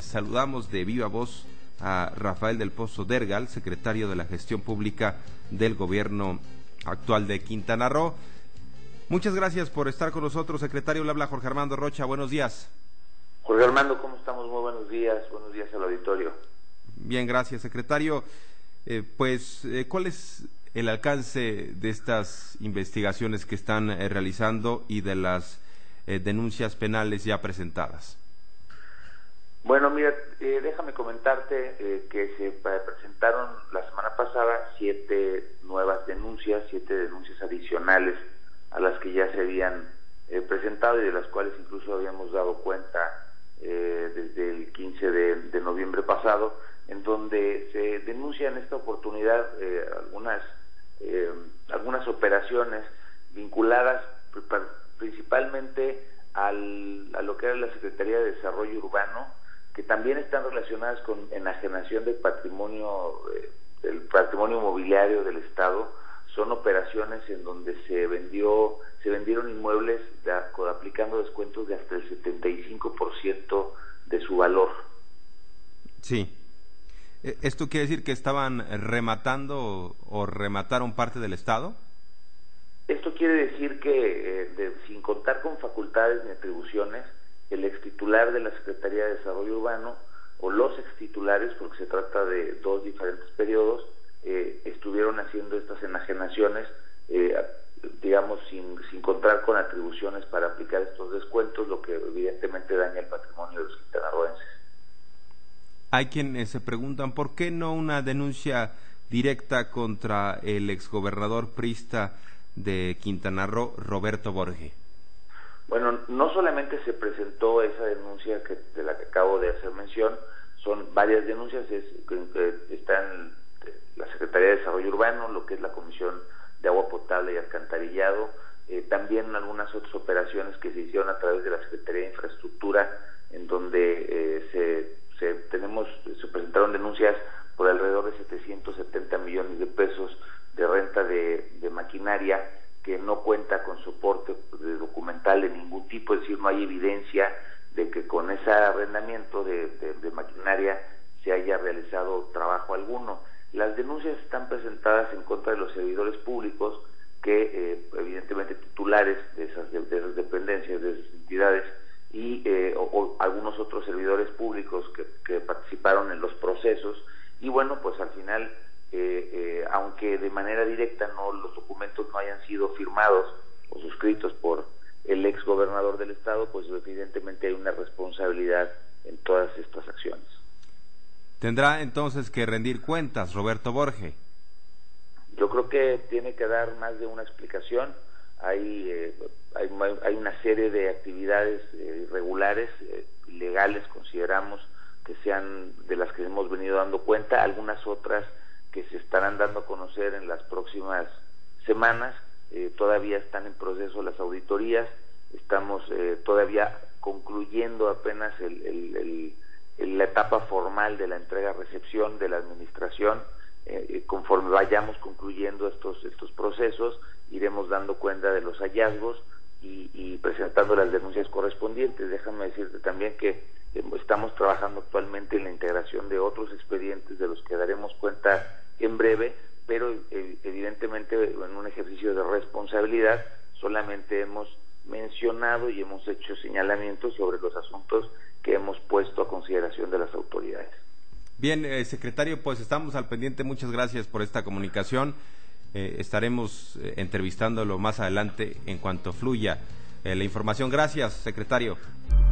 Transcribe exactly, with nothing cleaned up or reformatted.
saludamos de viva voz a Rafael del Pozo Dergal, secretario de la Gestión Pública del Gobierno actual de Quintana Roo. Muchas gracias por estar con nosotros, secretario. Le habla Jorge Armando Rocha, buenos días. Jorge Armando, ¿cómo estamos? Muy buenos días, buenos días al auditorio. Bien, gracias, secretario. Eh, pues, eh, ¿cuál es el alcance de estas investigaciones que están eh, realizando y de las eh, denuncias penales ya presentadas? Bueno, mira, eh, déjame comentarte eh, que se presentaron la semana pasada siete nuevas denuncias, siete denuncias adicionales a las que ya se habían eh, presentado y de las cuales incluso habíamos dado cuenta eh, desde el quince de, de noviembre pasado, en donde se denuncian en esta oportunidad eh, algunas eh, algunas operaciones vinculadas principalmente al, a lo que era la Secretaría de Desarrollo Urbano, que también están relacionadas con enajenación del patrimonio, eh, del patrimonio mobiliario del Estado. Son operaciones en donde se vendió, se vendieron inmuebles de, aplicando descuentos de hasta el setenta y cinco por ciento de su valor. Sí. ¿Esto quiere decir que estaban rematando o remataron parte del Estado? Esto quiere decir que, eh, de, sin contar con facultades ni atribuciones, el extitular de la Secretaría de Desarrollo Urbano o los extitulares, porque se trata de dos diferentes periodos, eh, estuvieron haciendo estas enajenaciones, eh, digamos, sin, sin contar con atribuciones para aplicar estos descuentos, lo que evidentemente daña el patrimonio de los quintanarroenses. Hay quienes se preguntan por qué no una denuncia directa contra el exgobernador priista de Quintana Roo, Roberto Borge. Bueno, no solamente se presentó esa denuncia que, de la que acabo de hacer mención, son varias denuncias, es, que están la Secretaría de Desarrollo Urbano, lo que es la Comisión de Agua Potable y Alcantarillado, eh, también algunas otras operaciones que se hicieron a través de la Secretaría de Infraestructura, en donde eh, se, se tenemos se presentaron denuncias por alrededor de setecientos setenta millones de pesos de renta de, de maquinaria que no cuenta con soporte de documental de ningún tipo, es decir, no hay evidencia de que con ese arrendamiento de, de, de maquinaria se haya realizado trabajo alguno. Las denuncias están presentadas en contra de los servidores públicos que, eh, evidentemente, titulares de esas, de, de esas dependencias, de esas entidades, y eh, o, o algunos otros servidores públicos que, que participaron en los procesos, y bueno, pues al final, Eh, eh, aunque de manera directa no los documentos no hayan sido firmados o suscritos por el ex gobernador del estado, pues evidentemente hay una responsabilidad en todas estas acciones. ¿Tendrá entonces que rendir cuentas Roberto Borge? Yo creo que tiene que dar más de una explicación. Hay eh, hay, hay una serie de actividades eh, irregulares, eh, ilegales, consideramos que sean de las que hemos venido dando cuenta, algunas otras que se estarán dando a conocer en las próximas semanas. Eh, todavía están en proceso las auditorías, estamos eh, todavía concluyendo apenas el, el, el, el, la etapa formal de la entrega-recepción de la administración. Eh, conforme vayamos concluyendo estos, estos procesos, iremos dando cuenta de los hallazgos y, y presentando las denuncias correspondientes. Déjame decirte también que eh, estamos trabajando actualmente en la integración de otros expedientes de los que daremos cuenta en breve, pero eh, evidentemente en un ejercicio de responsabilidad solamente hemos mencionado y hemos hecho señalamientos sobre los asuntos que hemos puesto a consideración de las autoridades. Bien, eh, secretario, pues estamos al pendiente. Muchas gracias por esta comunicación. Eh, estaremos eh, entrevistándolo más adelante en cuanto fluya eh, la información. Gracias, secretario.